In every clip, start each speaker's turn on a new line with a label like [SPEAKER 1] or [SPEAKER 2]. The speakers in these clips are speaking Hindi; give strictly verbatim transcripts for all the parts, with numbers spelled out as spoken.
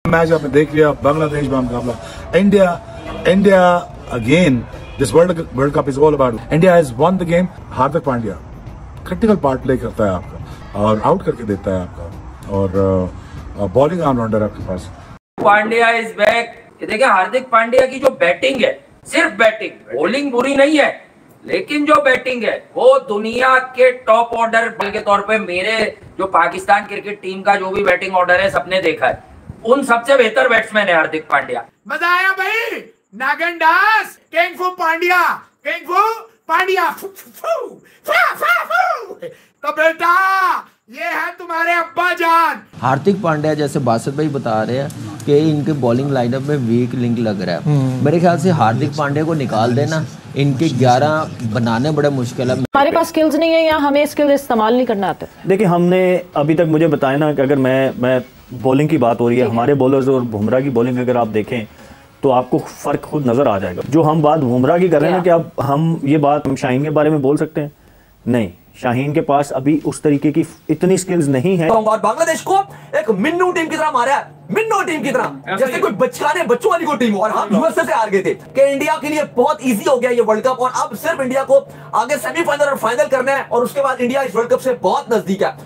[SPEAKER 1] मैच आपने देख लिया, बांग्लादेश में मुकाबला, India India again this world world cup is all about India has won the game. Hardik Pandya critical part play करता है आपका और आउट करके देता है आपका, और बॉलिंग ऑलराउंडर आपके पास।
[SPEAKER 2] Pandya is back. देखिए हार्दिक पांड्या की जो बैटिंग है, सिर्फ बैटिंग, बॉलिंग बुरी नहीं है, लेकिन जो बैटिंग है वो दुनिया के टॉप ऑर्डर के तौर पे मेरे जो पाकिस्तान क्रिकेट टीम का जो भी बैटिंग ऑर्डर है सबने देखा है, उन सबसे बेहतर बैट्समैन है हार्दिक पांड्या।
[SPEAKER 3] मजा आया भाई। नागन दास, किंग फू पांड्या, किंग फू पांड्या। फू, फू, फू, फा, फा, फू। तो बेटा ये है तुम्हारे अब्बा जान।
[SPEAKER 4] हार्दिक पांड्या जैसे बासित भाई बता रहे हैं कि इनके बॉलिंग लाइनअप में वीक लिंक लग रहा है, मेरे ख्याल से हार्दिक पांड्या को निकाल देना, इनके ग्यारह बनाने बड़ा मुश्किल है।
[SPEAKER 5] हमारे पास स्किल्स नहीं है या हमें स्किल इस्तेमाल नहीं करना आता।
[SPEAKER 6] देखिए हमने अभी तक, मुझे बताया ना कि अगर मैं मैं बॉलिंग की बात हो रही है, हमारे बॉलर्स और बुमराह की बॉलिंग अगर आप देखें तो आपको फर्क खुद नजर आ जाएगा। जो हम बात बुमराह की कर रहे हैं ना, कि अब हम ये बात हम शाहीन के बारे में बोल सकते हैं, नहीं, शाहीन के पास अभी उस तरीके की इतनी स्किल्स नहीं है।
[SPEAKER 7] और बांग्लादेश को एक मिन्नू टीम की तरह मारा है, मिन्नू टीम की तरह, जैसे कोई बचकाने बच्चों वाली कोई टीम हो, और हम यूएसए से हार गए थे कि इंडिया के लिए बहुत इजी हो गया ये वर्ल्ड कप, और अब सिर्फ इंडिया को आगे सेमीफाइनल और फाइनल करना है, और उसके बाद इंडिया इस वर्ल्ड कप से बहुत नजदीक है।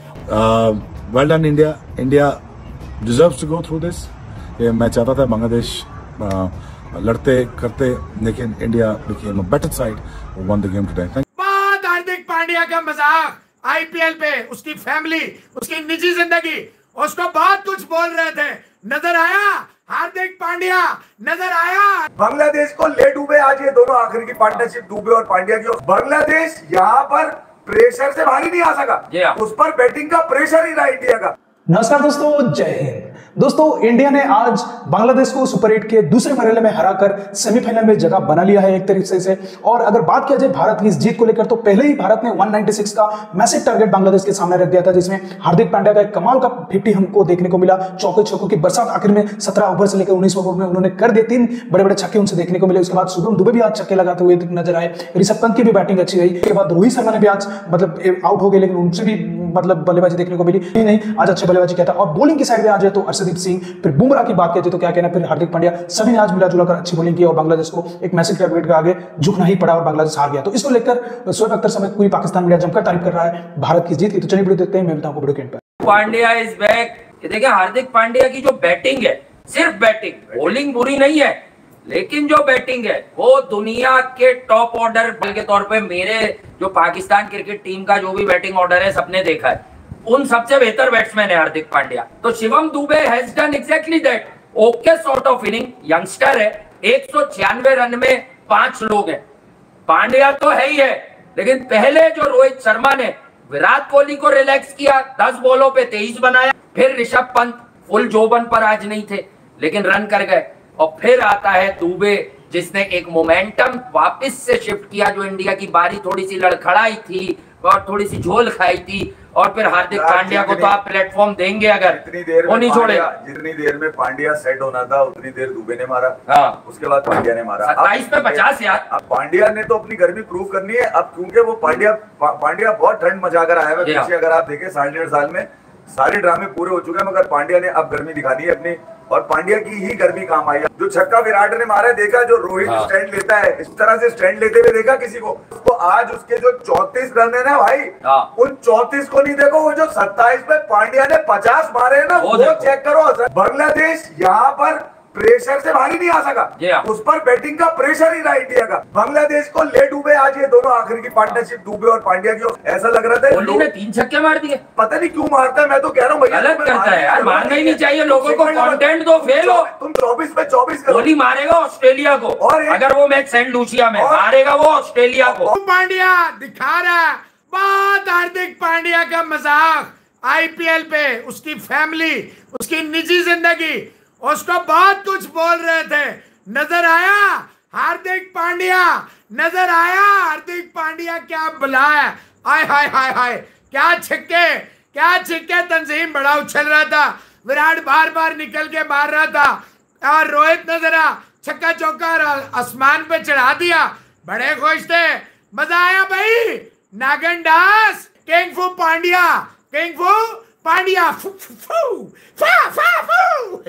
[SPEAKER 1] Well done India, India deserves to go through this. मैं चाहता था बांग्लादेश uh, लड़ते करते, लेकिन India became a better side, won the game today.
[SPEAKER 3] बात हार्दिक पांड्या का मजाक आईपीएल पे, उसकी फैमिली, उसकी निजी जिंदगी, उसको बहुत कुछ बोल रहे थे, नजर आया हार्दिक पांड्या, नजर आया।
[SPEAKER 8] बांग्लादेश को ले डूबे आज ये दोनों, आखिर की पार्टनरशिप डूबे और पांड्या की। बांग्लादेश यहाँ पर प्रेशर से बाहर ही नहीं आ सका, उस पर बैटिंग का प्रेशर ही रहा इंडिया का।
[SPEAKER 9] नमस्कार दोस्तों, जय हिंद। दोस्तों, इंडिया ने आज बांग्लादेश को सुपर एट के दूसरे मरहले में हराकर सेमीफाइनल में जगह बना लिया है एक तरीके से। और अगर बात किया जाए भारत की इस जीत को लेकर, तो पहले ही भारत ने एक सौ छियानवे का मैसिव टारगेट बांग्लादेश के सामने रख दिया था, जिसमें हार्दिक पांड्या का एक कमाल का पचास हमको देखने को मिला। चौके छक्कों की बरसात आखिर में सत्रह ओवर से लेकर उन्नीस ओवर में उन्होंने कर दिए, तीन बड़े बड़े छक्के उनसे देखने को मिले। उसके बाद शुभम दुबे भी आज छक्के लगाते हुए नजर आए, ऋषभ पंत की भी बैटिंग अच्छी रही। उसके बाद रोहित शर्मा ने भी आज मतलब आउट हो गए, लेकिन उनसे भी मतलब बल्लेबाजी देखने को मिली नहीं, नहीं आज अच्छी बल्लेबाजी किया था। और बॉलिंग की साइड में आज है तो अर्शदीप सिंह, फिर बुमराह की बात की तो क्या कहना, फिर हार्दिक पांड्या, सभी ने आज मिला जुला कर अच्छी बॉलिंग की, और बांग्लादेश को एक मैसिव टारगेट के आगे झुकना ही पड़ा और बांग्लादेश हार गया। तो इसको लेकर शोएब अख्तर समेत पूरी पाकिस्तान मीडिया जमकर तारीफ कर रहा है भारत की जीत की। तो चलिए वीडियो देखते हैं, मैं बताऊं वीडियो के एंड पर।
[SPEAKER 2] Pandya is back. देखिए हार्दिक पांड्या की जो बैटिंग है, सिर्फ बैटिंग, बॉलिंग बुरी नहीं है, लेकिन जो बैटिंग है वो दुनिया के टॉप ऑर्डर के तौर पे मेरे जो पाकिस्तान क्रिकेट टीम का जो भी बैटिंग ऑर्डर है सबने देखा है, उन सबसे बेहतर बैट्समैन है हार्दिक पांड्या। तो Shivam Dube has done exactly that. Okay sort of inning, youngster है, एक सौ छियानवे रन में पांच लोग हैं। पांड्या तो है ही है, लेकिन पहले जो रोहित शर्मा ने विराट कोहली को रिलैक्स किया, दस बॉलों पे तेईस बनाया, फिर ऋषभ पंत फुल जोबन पर आज नहीं थे लेकिन रन कर गए, और फिर आता है दुबे जिसने एक मोमेंटम वापस से शिफ्ट किया। जो इंडिया की बारी थोड़ी सी लड़खड़ाई थी और थोड़ी सी झोल खाई थी, और फिर हार्दिक पांड्या को तो आप प्लेटफॉर्म देंगे अगर,
[SPEAKER 8] जितनी देर
[SPEAKER 2] वो नहीं छोड़ेगा।
[SPEAKER 8] जितनी देर में पांड्या सेट होना था उतनी देर दुबे ने मारा,
[SPEAKER 2] हाँ।
[SPEAKER 8] उसके बाद पांड्या ने मारा
[SPEAKER 2] सत्ताईस पे पचास यार।
[SPEAKER 8] अब पांड्या ने तो अपनी गर्मी प्रूव करनी है अब, क्योंकि वो पांड्या पांड्या बहुत ठंड मचा कर आया है पीछे। अगर आप देखें साढ़े डेढ़ साल में सारे ड्रामे पूरे हो चुके हैं, मगर पांड्या ने अब गर्मी दिखानी है अपनी, और पांड्या की ही गर्मी काम आई है। जो छक्का विराट ने मारा है, देखा जो रोहित हाँ। स्टैंड लेता है, इस तरह से स्टैंड लेते हुए देखा किसी को? तो आज उसके जो चौंतीस रन है ना भाई, हाँ। उन चौंतीस को नहीं देखो, वो जो सत्ताईस में पांड्या ने पचास मारे हैं ना, वो, वो चेक करो। बांग्लादेश यहाँ पर प्रेशर से बाहर ही नहीं आ सका, उस पर बैटिंग का प्रेशर ही रहा इंडिया का। बांग्लादेश को ले डूबे आज ये दोनों, आखिर की पार्टनरशिप डूबे और पांड्या की। ऐसा लग रहा था
[SPEAKER 2] कोहली ने तीन छक्के मार दिए,
[SPEAKER 8] पता नहीं क्यों मारता है। मैं तो कह रहा हूँ भैया
[SPEAKER 2] गलत करता है यार, मारना ही नहीं चाहिए। लोगों को कंटेंट दो, फेल हो
[SPEAKER 8] तुम चौबीस पे चौबीस।
[SPEAKER 2] कोहली मारेगा ऑस्ट्रेलिया को, और अगर वो मैच सेंट लूसिया में मारेगा वो ऑस्ट्रेलिया को।
[SPEAKER 3] पांड्या दिखा रहा है बात हार्दिक पांड्या का मजाक आईपीएल पे, उसकी फैमिली, उसकी निजी जिंदगी, उसको बहुत कुछ बोल रहे थे, नजर आया हार्दिक पांड्या, नजर आया हार्दिक पांड्या, क्या बुलाया, आय हाय हाय हाय, क्या छिक्के, क्या छिक्के। तंजीम बड़ा उछल रहा था, विराट बार बार निकल के मार रहा था, और रोहित ने जरा छक्का चौका आसमान पे चढ़ा दिया, बड़े खुश थे, मजा आया भाई। नागन दास, किंग फू पांड्या, किंग फू पांड्या। फू, फू, फू, फा, फा, फू।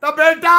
[SPEAKER 3] तो बेटा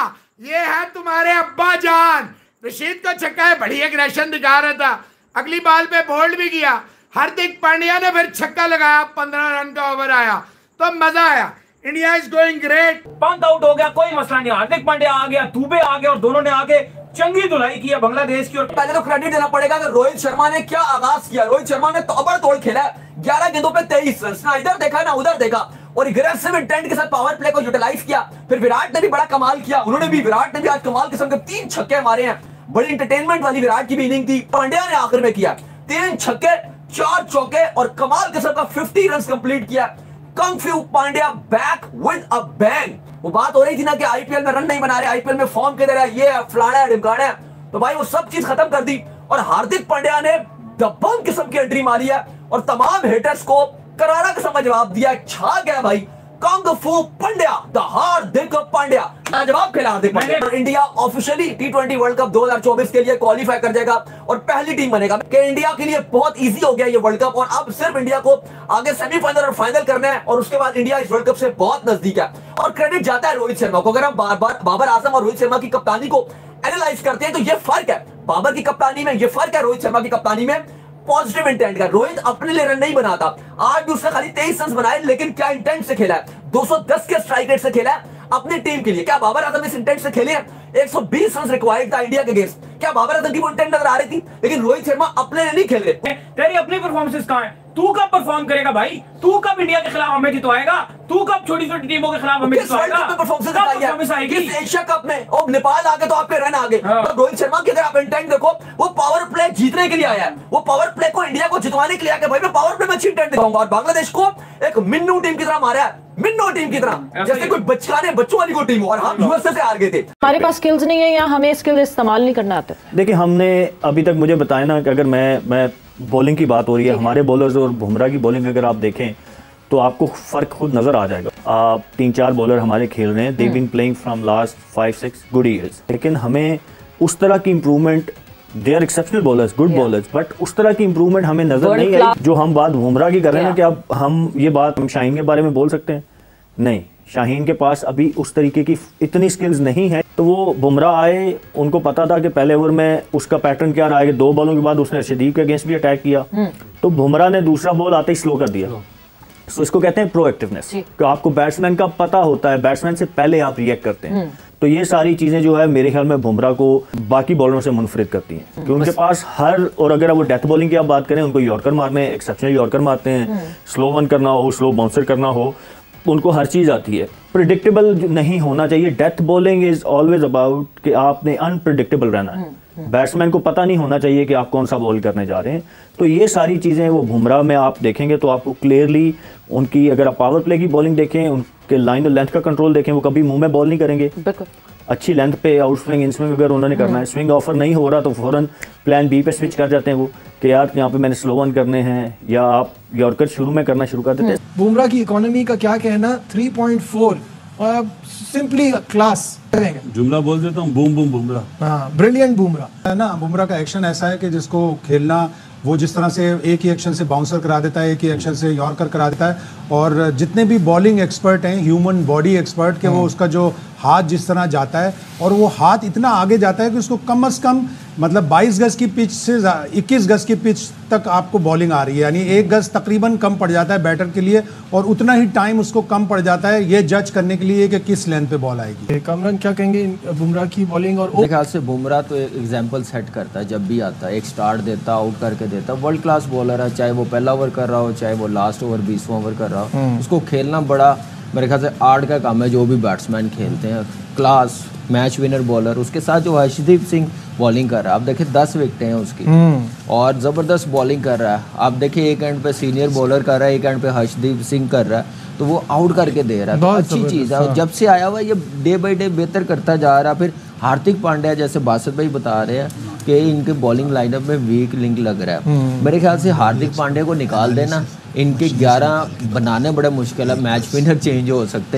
[SPEAKER 3] ये है तुम्हारे अब्बा जान। रशीद का छक्का है, बड़ी एग्रेशन दिखा रहा था, अगली बॉल पे बोल्ड भी किया। हार्दिक पांड्या ने फिर छक्का लगाया, पंद्रह रन का ओवर आया तो मजा आया। India is going great.
[SPEAKER 10] Pant out हो गया, कोई मसला नहीं। हार्दिक पांड्या आ गया, दुबे आ गया और दोनों ने आके चंगी धुलाई की है बांग्लादेश की। और
[SPEAKER 7] पहले तो क्रेडिट देना पड़ेगा कि रोहित शर्मा ने क्या आगाज किया। रोहित शर्मा ने ताबड़तोड़ खेला, ग्यारह गेंदों पे तेईस रन, ना इधर देखा ना उधर देखा, और एग्रेसिव इंटेंट के साथ पावर प्ले को यूटिलाइज किया। फिर विराट ने भी बड़ा कमाल किया, उन्होंने भी विराट ने भी आज कमाल किस्म के तीन छक्के मारे हैं। बड़ी एंटरटेनमेंट वाली विराट की भी इनिंग थी। पांड्या ने आखिर में किया तीन छक्के, चार चौके और कमाल किस्म का पचास रन कंप्लीट किया। Kung fu Pandya back with a bang. वो बात हो रही थी ना कि आईपीएल में रन नहीं बना रहे, आईपीएल में फॉर्म के दे ये फलाना है ढिमकाना है, तो भाई वो सब चीज खत्म कर दी और हार्दिक पांड्या ने दबंग किस्म की एंट्री मारी है और तमाम हेटर्स को करारा किस्म का जवाब दिया। छा गया भाई कंग फू पांड्या, द हार्दिक पांड्या, लाजवाब खेला Hardik Pandya. India officially T twenty world cup दो हज़ार चौबीस के लिए क्वालिफाई कर जाएगा और पहली टीम बनेगा। कि इंडिया के लिए बहुत इजी हो गया ये वर्ल्ड कप और अब सिर्फ इंडिया को आगे सेमीफाइनल और फाइनल करना है और उसके बाद इंडिया इस वर्ल्ड कप से बहुत नजदीक है। और क्रेडिट जाता है रोहित शर्मा को। अगर हम बार बार बाबर आजम और रोहित शर्मा की कप्तानी को एनालाइज करते हैं तो ये फर्क है बाबर की कप्तानी में, ये फर्क है रोहित शर्मा की कप्तानी में। पॉजिटिव इंटेंट का, रोहित अपने लिए रन नहीं बनाता, आज भी उसने खाली तेईस रन बनाए, लेकिन क्या इंटेंट से खेला है, दो सौ दस के स्ट्राइक रेट से खेला है अपनी टीम के लिए। क्या बाबर आजम इस इंटेंट से खेले हैं? एक सौ बीस रन रिक्वायर्ड था इंडिया के अगेंस्ट, क्या बाबर आजम की वो इंटेंट नजर आ रही थी? लेकिन रोहित शर्मा अपने लिए नहीं खेल रहे।
[SPEAKER 10] तेरी अपनी परफॉर्मेंसेस कहां है? तू कब परफॉर्म करेगा भाई? तू कब इंडिया के खिलाफ हमें जितवाएगा? तू कब छोटी छोटी टीमों के खिलाफ हमें जितवाएगा? परफॉर्मेंस आएगी
[SPEAKER 7] एशिया कप में और नेपाल आगे तो आपके रन आगे। हाँ। तो रोहित शर्मा की अगर आप इंटेंट देखो, वो पावर प्ले जीतने के लिए आया है, वो पावर प्ले को इंडिया को जितवाने के लिए आया। भाई मैं पावर प्ले में अच्छी इंटेंट दिखाऊंगा और बांग्लादेश को एक मिन्नू टीम की तरह मारा है, मिन्नू टीम की तरह, जैसे कोई बचकाने बच्चों वाली को टीम हो और हम यूएसए से हार गए थे।
[SPEAKER 5] हमारे पास स्किल्स नहीं है या हमें स्किल इस्तेमाल नहीं करना आता।
[SPEAKER 6] देखिए हमने अभी तक मुझे बताया ना कि अगर मैं मैं बॉलिंग की बात हो रही है, हमारे बॉलर्स और बुमराह की बॉलिंग अगर आप देखें तो आपको फ़र्क खुद नज़र आ जाएगा। आप तीन चार बॉलर हमारे खेल रहे हैं, they been playing from last five six good years, लेकिन हमें उस तरह की improvement, they are exceptional bowlers, good bowlers, but उस तरह की इंप्रूवमेंट हमें नज़र नहीं आई जो हम बात बुमराह की कर रहे हैं ना। कि अब हम ये बात हम शाहीन के बारे में बोल सकते हैं? नहीं, शाहीन के पास अभी उस तरीके की इतनी स्किल्स नहीं है। तो वो बुमराह आए, उनको पता था कि पहले ओवर में उसका पैटर्न क्या रहा है, दो बॉलों के बाद उसने अर्शदीप के अगेंस्ट भी अटैक किया, तो बुमराह ने दूसरा बॉल आते ही स्लो कर दिया। सो इसको कहते हैं प्रोएक्टिवनेस, कि आपको बैट्समैन का पता होता है, बैट्समैन से पहले आप रिएक्ट करते हैं। तो ये सारी चीजें जो है मेरे ख्याल में बुमराह को बाकी बॉलरों से मुनफरिद करती हैं, क्योंकि उनके पास हर, और अगर वो डेथ बॉलिंग की आप बात करें, उनको यॉर्कर मारने, एक्सेप्शनल यॉर्कर मारते हैं, स्लो वन करना हो, स्लो बाउंसर करना हो, उनको हर चीज़ आती है। प्रिडिक्टेबल नहीं होना चाहिए। Death bowling is always about कि आपने अनप्रिडिक्टेबल रहना है, बैट्समैन को पता नहीं होना चाहिए कि आप कौन सा बॉल करने जा रहे हैं। तो ये सारी चीज़ें वो बुमराह में आप देखेंगे तो आपको क्लियरली उनकी, अगर आप पावर प्ले की बॉलिंग देखें, उनके लाइन और लेंथ का कंट्रोल देखें, वो कभी मुंह में बॉल नहीं करेंगे, अच्छी लेंथ पे आउट स्विंग इन स्विंग अगर उन्होंने करना है, स्विंग ऑफर नहीं हो रहा तो फौरन प्लान बी पे स्विच कर जाते हैं वो, कि यार यहाँ पे मैंने स्लो वन करने हैं, या आप यॉर्कर शुरू में करना शुरू कर देते हैं।
[SPEAKER 11] बुमराह की इकोनॉमी का क्या कहना, थ्री पॉइंट फोर और सिंपली क्लास
[SPEAKER 12] जुमला बोल देता हूँ, बूम बूम बुमराह।
[SPEAKER 11] हाँ, ब्रिलियंट बुमराह
[SPEAKER 12] है ना। बुमराह का एक्शन ऐसा है कि जिसको खेलना, वो जिस तरह से एक ही एक्शन से बाउंसर करा देता है, एक ही एक्शन से यॉर्कर करा देता है, और जितने भी बॉलिंग एक्सपर्ट हैं, ह्यूमन बॉडी एक्सपर्ट, के वो उसका जो हाथ जिस तरह जाता है, और वो हाथ इतना आगे जाता है कि उसको कम से कम मतलब बाईस गज की पिच से इक्कीस गज की पिच तक आपको बॉलिंग आ रही है, यानी एक गज तकरीबन कम पड़ जाता है बैटर के लिए, और उतना ही टाइम उसको कम पड़ जाता है ये जज करने के लिए कि किस लेंथ पे बॉल आएगी।
[SPEAKER 11] कामरान क्या कहेंगे बुमराह की बॉलिंग? और
[SPEAKER 4] मेरे ख्याल से बुमराह तो एक एग्जाम्पल सेट करता है, जब भी आता है एक स्टार्ट देता, आउट करके देता, वर्ल्ड क्लास बॉलर है, चाहे वो पहला ओवर कर रहा हो, चाहे वो लास्ट ओवर बीसवां ओवर कर रहा हो, उसको खेलना बड़ा मेरे ख्याल से आर्ट का काम है। जो भी बैट्समैन खेलते हैं, क्लास मैच विनर बॉलर, उसके साथ जो हर्षदीप सिंह बॉलिंग कर रहा है, आप देखिए दस विकेटें हैं उसकी और ज़बरदस्त बॉलिंग कर रहा है। आप देखिए एक एंड पे सीनियर बॉलर कर रहा है, एक एंड पे हर्षदीप सिंह कर रहा है, तो वो आउट करके दे रहा है, तो अच्छी चीज़ है। जब से आया हुआ ये डे बाई डे बेहतर करता जा रहा है। फिर हार्दिक पांड्या, जैसे बासत भाई बता रहे हैं कि इनके बॉलिंग लाइनअप में वीक लिंक लग रहा है, मेरे ख्याल से हार्दिक पांड्या को निकाल देना, इनके ग्यारह बनाने बड़े मुश्किल है, मैच विनर चेंज हो सकते हैं,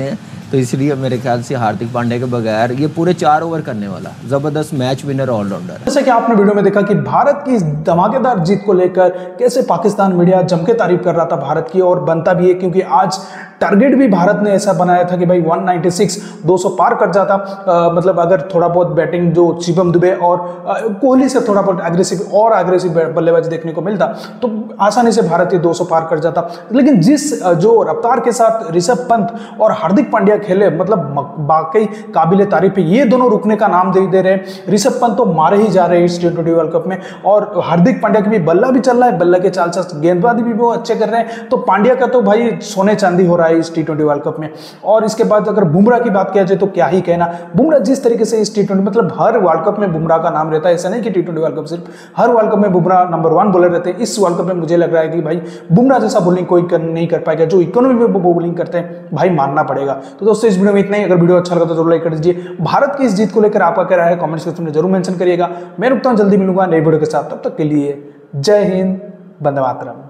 [SPEAKER 4] तो इसलिए मेरे ख्याल से हार्दिक पांड्या के बगैर ये पूरे चार ओवर करने वाला जबरदस्त मैच विनर ऑलराउंडर।
[SPEAKER 9] जैसे कि आपने वीडियो में देखा कि भारत की इस धमाकेदार जीत को लेकर कैसे पाकिस्तान मीडिया जम के तारीफ कर रहा था भारत की, और बनता भी है क्योंकि आज टारगेट भी भारत ने ऐसा बनाया था कि भाई एक सौ छियानवे दो सौ पार कर जाता। आ, मतलब अगर थोड़ा बहुत बैटिंग जो शिवम दुबे और कोहली से थोड़ा बहुत एग्रेसिव और एग्रेसिव बल्लेबाजी देखने को मिलता तो आसानी से भारत ये दो सौ पार कर जाता। लेकिन जिस जो रफ्तार के साथ ऋषभ पंत और हार्दिक पांड्या खेले, मतलब वाकई काबिल तारीफ है। ये दोनों रुकने का नाम दे दे रहे हैं। ऋषभ पंत तो मारे ही जा रहे हैं इस टी ट्वेंटी वर्ल्ड कप में, और हार्दिक पांड्या की भी बल्ला भी चल रहा है, बल्ला के चाल चाल गेंदबाजी भी वो अच्छे कर रहे हैं। तो पांड्या का तो भाई सोने चांदी हो रहा है इस टी ट्वेंटी वर्ल्ड कप में। और इसके बाद अगर बुमराह की बात किया जाए तो क्या ही कहना, बुमराह जिस तरीके से इस टी ट्वेंटी मतलब हर वर्ल्ड कप में बुमराह का नाम रहता है, ऐसा नहीं कि टी ट्वेंटी वर्ल्ड कप, सिर्फ हर वर्ल्ड कप में बुमराह नंबर वन बॉलर रहते हैं। इस वर्ल्ड कप में मुझे लग रहा है कि भाई बुमराह जैसा बॉलिंग कोई कर, नहीं कर पाएगा। जो इकोनॉमी में वो बॉलिंग करते हैं भाई मानना पड़ेगा। तो दोस्तों इस वीडियो में इतना ही। अगर वीडियो अच्छा लगा तो जरूर लाइक कर दीजिए। भारत की इस जीत को लेकर आपका क्या राय है कमेंट सेक्शन में जरूर मेंशन करिएगा। मैं रुकता हूं, जल्दी मिलूंगा नई वीडियो के साथ। तब तक के लिए जय हिंद, वंदे मातरम।